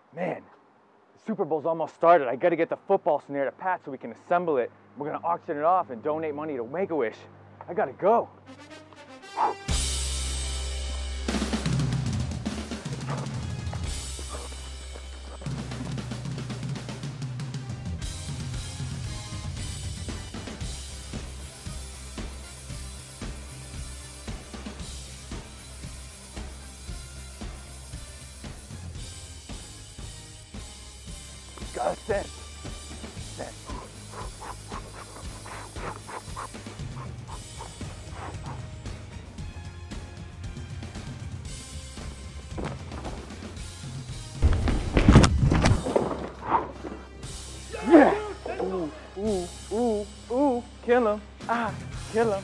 Man, the Super Bowl's almost started. I gotta get the football snare to Pat so we can assemble it. We're gonna auction it off and donate money to Make-A-Wish. I gotta go. Gotta send. Send. Yeah! Ooh, ooh, ooh, ooh, kill him. Ah, kill him.